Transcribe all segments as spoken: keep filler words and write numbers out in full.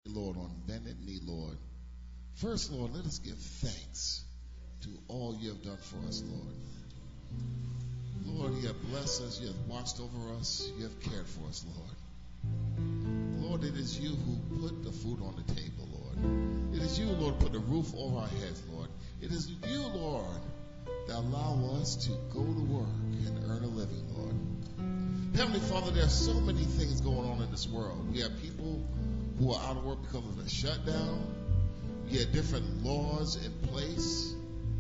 Lord, on bended knee, Lord. First, Lord, let us give thanks to all you have done for us, Lord. Lord, you have blessed us, you have watched over us, you have cared for us, Lord. Lord, it is you who put the food on the table, Lord. It is you, Lord, who put the roof over our heads, Lord. It is you, Lord, that allow us to go to work and earn a living, Lord. Heavenly Father, there are so many things going on in this world. We have people who are out of work because of the shutdown. You have different laws in place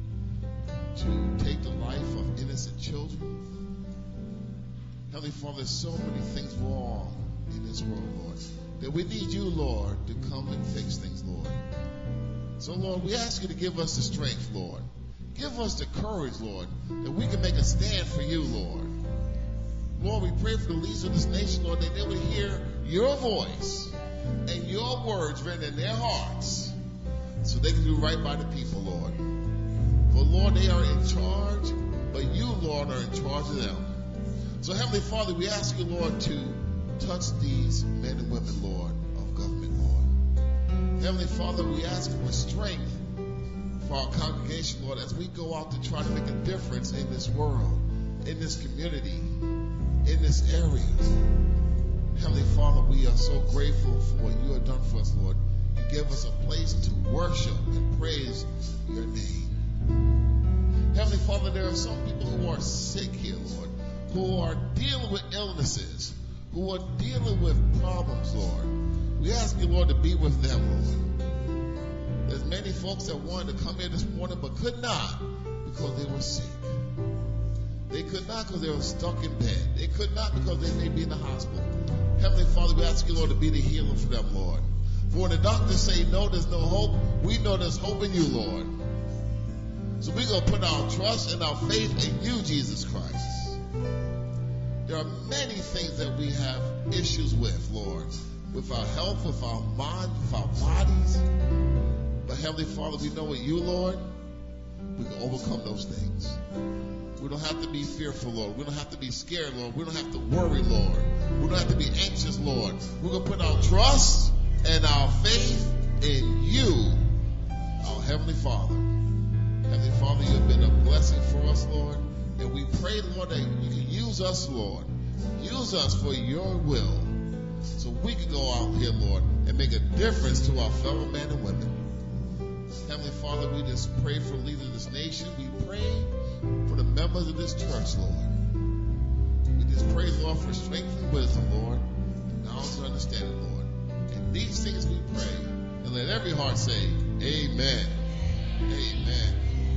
to take the life of innocent children. Heavenly Father, there's so many things wrong in this world, Lord, that we need you, Lord, to come and fix things, Lord. So, Lord, we ask you to give us the strength, Lord. Give us the courage, Lord, that we can make a stand for you, Lord. Lord, we pray for the leaders of this nation, Lord, that they would hear your voice and your words written in their hearts so they can do right by the people, Lord. For, Lord, they are in charge, but you, Lord, are in charge of them. So, Heavenly Father, we ask you, Lord, to touch these men and women, Lord, of government, Lord. Heavenly Father, we ask for strength for our congregation, Lord, as we go out to try to make a difference in this world, in this community, in this area. Heavenly Father, we are so grateful for what you have done for us, Lord. You give us a place to worship and praise your name. Heavenly Father, there are some people who are sick here, Lord, who are dealing with illnesses, who are dealing with problems, Lord. We ask you, Lord, to be with them, Lord. There's many folks that wanted to come here this morning but could not because they were sick. They could not because they were stuck in bed. They could not because they may be in the hospital. Heavenly Father, we ask you, Lord, to be the healer for them, Lord. For when the doctors say no, there's no hope, we know there's hope in you, Lord. So we're going to put our trust and our faith in you, Jesus Christ. There are many things that we have issues with, Lord, with our health, with our mind, with our bodies. But Heavenly Father, we know with you, Lord, we can overcome those things. We don't have to be fearful, Lord. We don't have to be scared, Lord. We don't have to worry, Lord. We don't have to be anxious, Lord. We're going to put our trust and our faith in you, our Heavenly Father. Heavenly Father, you have been a blessing for us, Lord. And we pray, Lord, that you can use us, Lord. Use us for your will so we can go out here, Lord, and make a difference to our fellow men and women. Heavenly Father, we just pray for the leaders of this nation. We pray for the members of this church, Lord. We just pray, Lord, for strength and wisdom, Lord, and knowledge and understanding, Lord. And these things we pray, and let every heart say, amen. Amen.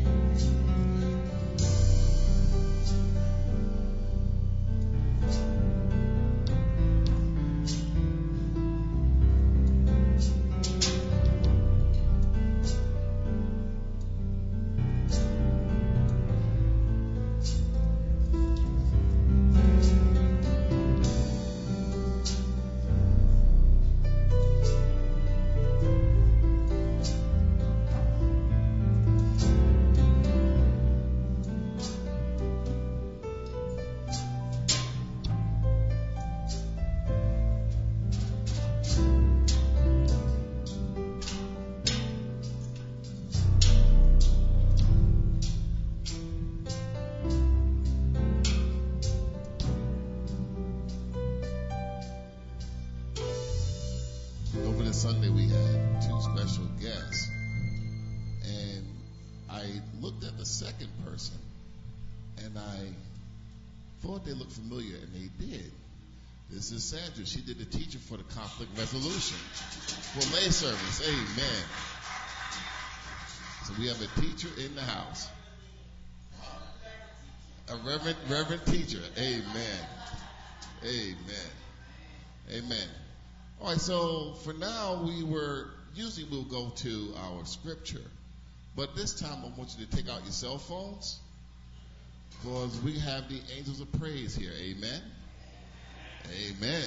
Sunday we had two special guests, and I looked at the second person and I thought they looked familiar, and they did. This is Sandra. She did the teacher for the conflict resolution for lay service. Amen. So we have a teacher in the house, a reverend reverend teacher. Amen. Amen. Amen. All right, so for now, we were, usually we'll go to our scripture. But this time, I want you to take out your cell phones because we have the angels of praise here. Amen? Amen.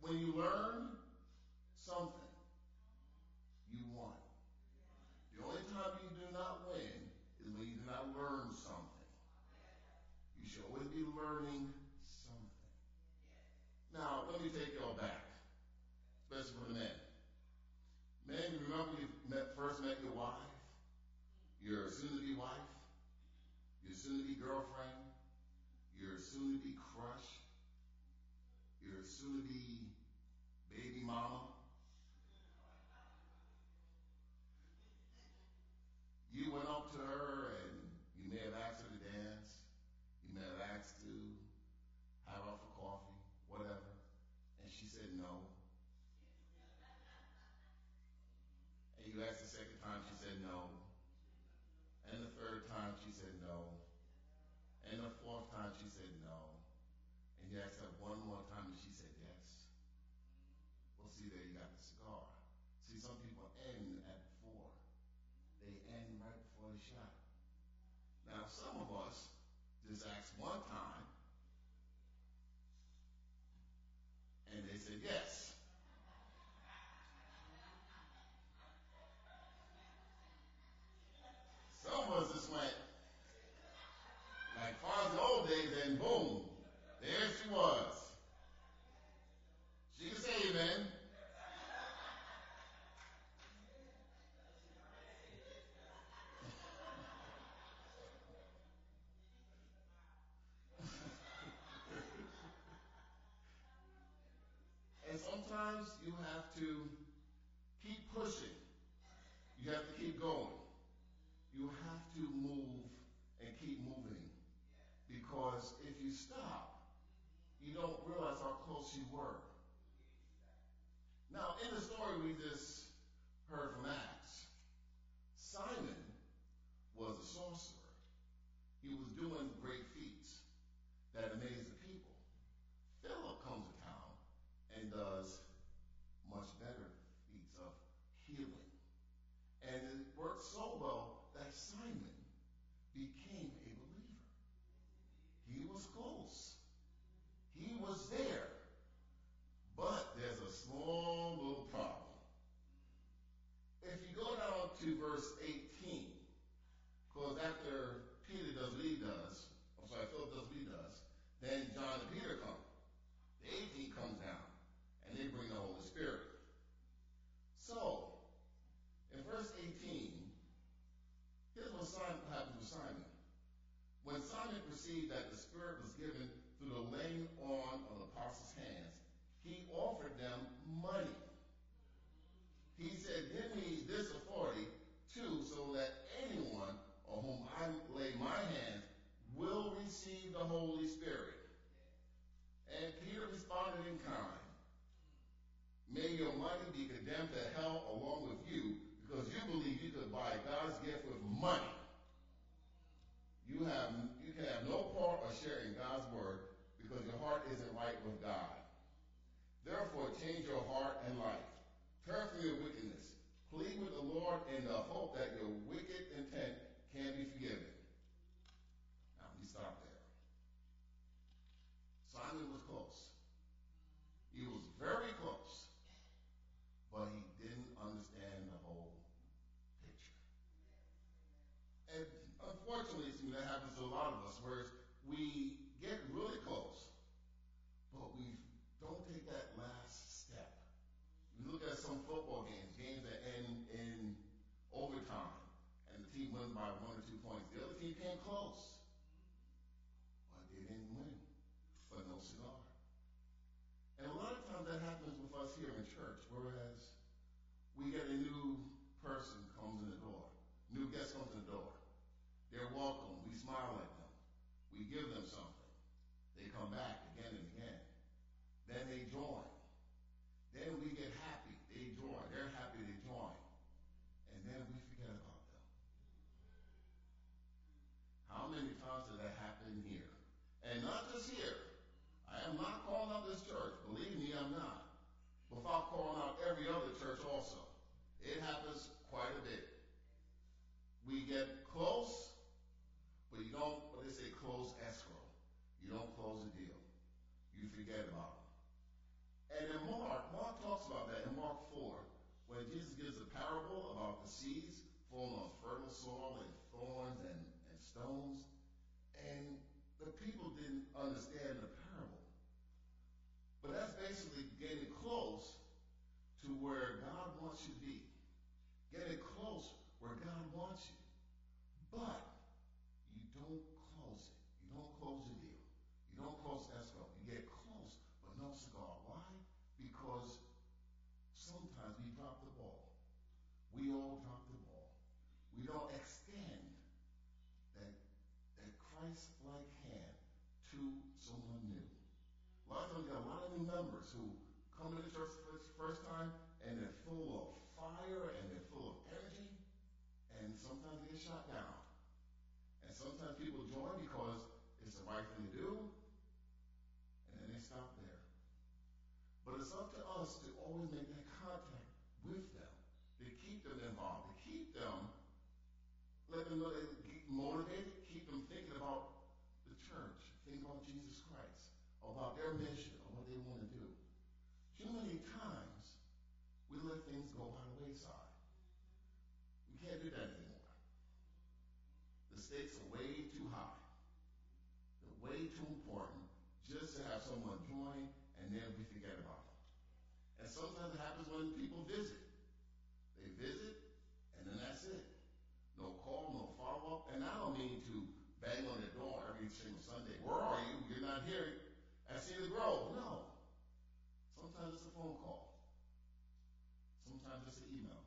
When you learn something, you won. The only time you do not win is when you do not learn something. You should always be learning something. Now, let me take y'all back, especially for the men. Men, you remember when you met, first met your wife, your soon-to-be wife, your soon-to-be girlfriend, your soon-to-be crush, your soon-to-be baby mama. You went up to her and you may have asked her to dance. You may have asked to have her for coffee, whatever. And she said no. And you asked the second time, she said no. And the third time, she said no. And the fourth time, she said no. And you asked her one more time, and she said yes. Well, see, there you got the cigar. See, some people end at four. They end right before the shot. Now, some of us just asked one time, and they said yes. Some of us just went, like far as the old days, and boom, there she was. She can say amen. And sometimes you have to keep pushing. You have to keep going. You have to move and keep moving. Because if you stop, you don't realize how close you were. Now, in the story we just heard from Acts, Simon was a sorcerer. He was doing great feats that amazed the people. Philip comes to town and does much better feats of healing. And it worked so well that Simon became a believer. He was close. He was there. But there's a small little problem. If you go down to verse eighteen, because after Peter does what he does, I'm sorry, Philip does what he does, then John and Peter come. The eighteen comes down, and they bring the Holy Spirit. So, in verse eighteen, here's what Simon, happened to Simon. When Simon perceived that the Spirit was given through the laying on of the apostles' hands, he offered them money. He said, give me this authority, too, so that anyone on whom I lay my hands will receive the Holy Spirit. And Peter responded in kind, may your money be condemned to hell along with you, because you believe you could buy God's gift with money. You have you can have no part or share in God's word because your heart isn't right with God. Therefore, change your heart and life. Turn from your wickedness. Plead with the Lord in the hope that your wicked intent can be forgiven. Now, let me stop there. Simon was close. He was very close. But he didn't understand the whole picture. And unfortunately, that happens to a lot of us, where we get really close, but we don't take that last step. You look at some football games, games that end in overtime, and the team wins by one or two points. The other team came close, but they didn't win, but no cigar. And a lot of times that happens with us here in church, whereas we get a new person comes in the door, new guest comes in the door. They're welcome. We smile at them. We give them something. They come back again and again. Then they join. Then we get happy. They join. They're happy they join. And then we forget about them. How many times did that happen here? And not just here. I am not calling out this church. Believe me, I'm not. Without calling out every other church also. It happens quite a bit. We get close, but you don't, what they say, close escrow. You don't close the deal. You forget about them. And then more when Jesus gives a parable about the seeds falling on fertile soil and thorns and, and stones, and the people didn't understand the parable. But that's basically getting close to where God wants you to be. Getting close where God wants you. But you don't close it. You don't close the deal. You don't close escrow. You get close, but no cigar. Why? Because sometimes we drop the ball. We all drop the ball. We don't extend that, that Christ-like hand to someone new. A lot of times we got a lot of new members who come to the church for the first time, and they're full of fire, and they're full of energy, and sometimes they get shot down. And sometimes people join because it's the right thing to do, and then they stop there. But it's up to us to always make that contact with them, to keep them involved, to keep them, let them know they keep motivated, keep them thinking about the church, thinking about Jesus Christ, about their mission, of what they want to do. Too many times, we let things go by the wayside. We can't do that anymore. The stakes are way too high. They're way too important just to have someone join and then we forget about it. And sometimes it happens when people visit. They visit and then that's it. No call, no follow-up. And I don't mean to bang on their door every single Sunday. Where are you? You're not here at Cedar Grove. No. Sometimes it's a phone call. Sometimes it's an email.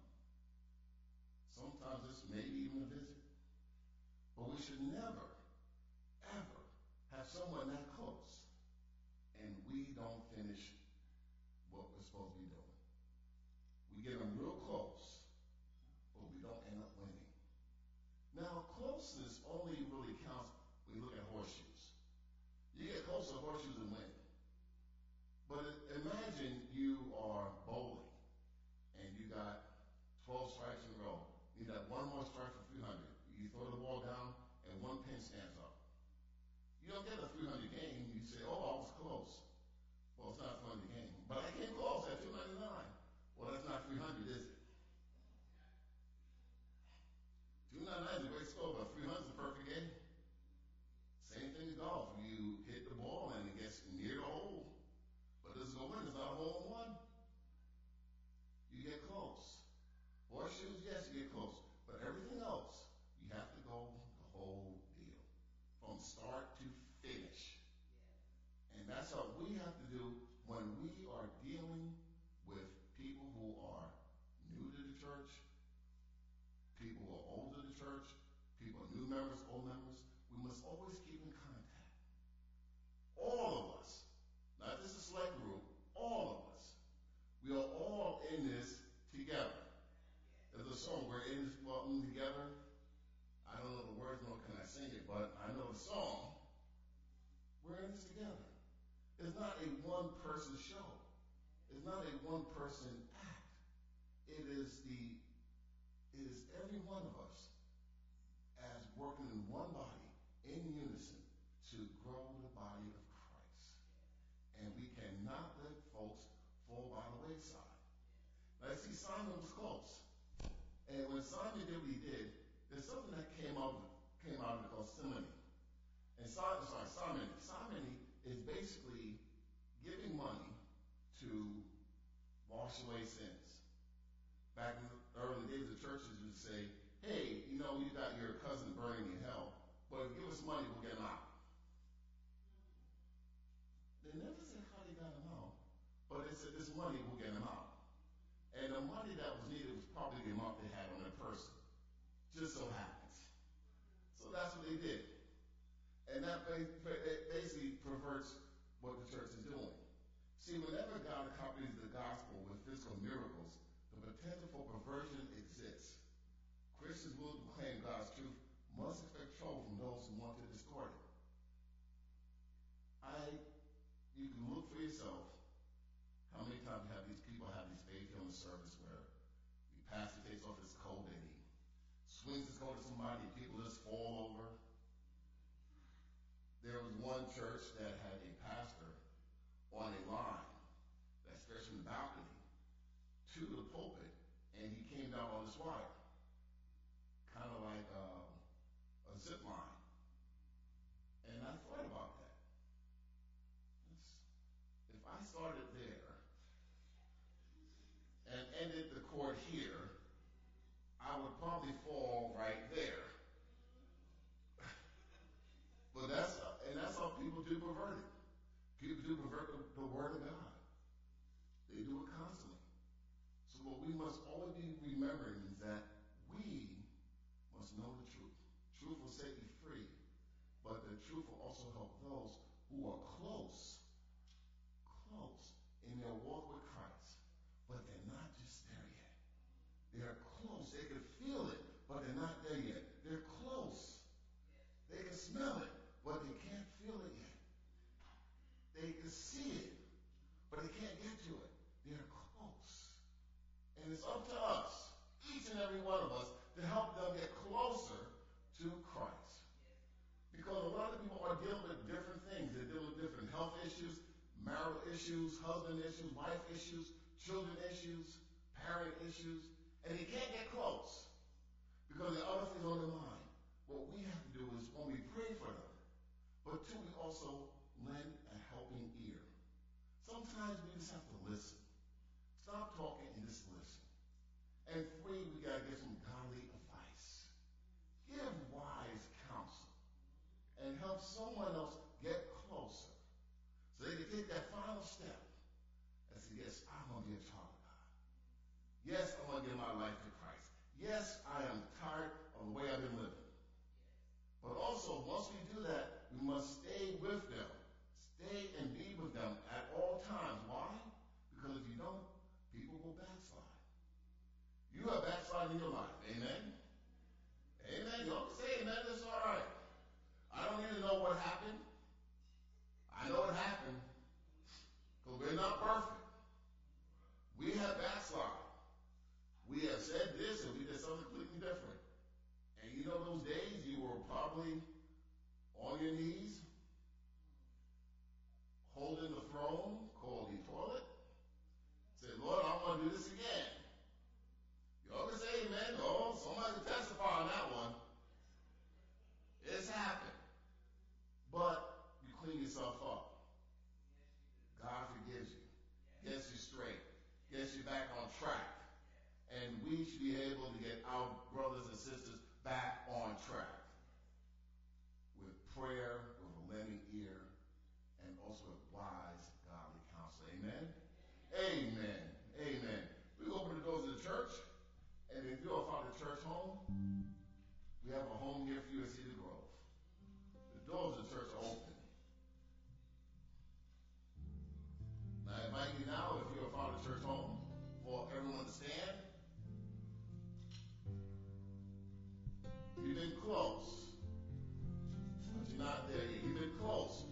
Sometimes it's maybe even a visit. But we should never, ever have someone that close and we don't finish what we're supposed to be doing. We get them real close, but we don't end up winning. Now, closeness only really counts when you look at horseshoes. You get close to horseshoes and win. But imagine you are bowling and you got twelve strikes in a row. You got one more strike for three hundred. You throw the ball down and one pin stands up. You don't get a three hundred game. You say, oh, I was close. Well, it's not a three hundred game. But I came close at two ninety-nine. Well, that's not three hundred, is it? two ninety-nine is a great score, but three hundred is a perfect game. Same thing in golf. You hit the ball and it gets near the hole. But this is going to win. It's not a hole in one. You get close. Horseshoes, yes, you get close. But everything else, you have to go the whole deal. From start to finish. And that's what we have to do when we are dealing with people who are new to the church, people who are old to the church, people new members, old members. We must always keep in contact. All of us. Not just a select group, all of us. We are all in this together. There's a song, we're in this well, together. I don't know the words, nor can I sing it, but I know the song. We're in this together. It's not a one-person show. It's not a one-person act. It is the, it is every one of us as working in one body, in unison, to grow the body of Christ. And we cannot let folks fall by the wayside. Now, you see, Simon was close. And when Simon did what he did, there's something that came out, came out of it called simony. And Simon, sorry, simony. Simony is basically giving money to wash away sins. Back in the early days, the churches would say, hey, you know, you got your cousin burning in hell, but if you give us money, we'll get him out. They never said how they got him out, but they said this money will get him out. And the money that was needed was probably the amount they had on their person. Just so happens. So that's what they did. And that basically perverts what the church is doing. See, whenever God accompanies the gospel with physical miracles, the potential for perversion exists. Christians will proclaim God's truth must expect trouble from those who want to distort it. I, you can look for yourself. How many times have these people have these faith healing service where the pastor takes off his coat and he swings his coat at somebody and people just fall over? There was one church that had a pastor on a line that stretched from the balcony to the pulpit, and he came down on this wire, kind of like uh, a zip line. And I thought about that. It's, if I started there and ended the cord here, I would probably fall right there. But that's and that's how people do pervert it. People do pervert the, the word of God. They do it constantly. So what we must always be remembering is that we must know the truth. Truth will set you free, but the truth will also help those who are close, close in their walk with Christ, but they're not just there yet. They're close. They can feel it, but they're not there yet. They're close. They can smell it, but they can't feel it yet. They can see it, but they can't get to it. They're close. And it's up to us, each and every one of us, to help them get closer to Christ. Because a lot of people are dealing with different things. They're dealing with different health issues, marital issues, husband issues, wife issues, children issues, parent issues, and they can't get close because there are other things on their mind. What we have to do is when we pray for them, but two, we also lend a helping ear. Sometimes we just have to listen. Stop talking and just listen. And three, we got to give some godly advice. Give wise counsel and help someone else get closer so they can take that final step and say, yes, I'm going to be a child of God. Yes, I want to give my life to Christ. Yes, I am tired of the way I've been living. But also, once we do that, we must stay with them. Stay and be with them at all times. Why? Because if you don't, people will backslide. You have backslided in your life. Amen? Amen. You don't say amen. It's all right. I don't need to know what happened. I know what happened because we're not perfect. We have backslided. We have said this and we did something completely different. And you know those days you were probably on your knees, holding the throne called the toilet. Say, Lord, I want to do this again. You all can say amen. Oh, somebody can testify on that one. It's happened. But you clean yourself up. God forgives you. Gets you straight. Gets you back on track. And we should be able to get our brothers and sisters back on track with prayer, with a lending ear, and also with wise, godly counsel. Amen? Amen. Amen. We open the doors of the church, and if you're a part of the church home, we have a home here for you at Cedar Grove. The doors of the church are open. Now, I invite you now, if you're a part of the church home, for everyone to stand. You've been close, but you're not there yet. You've been close,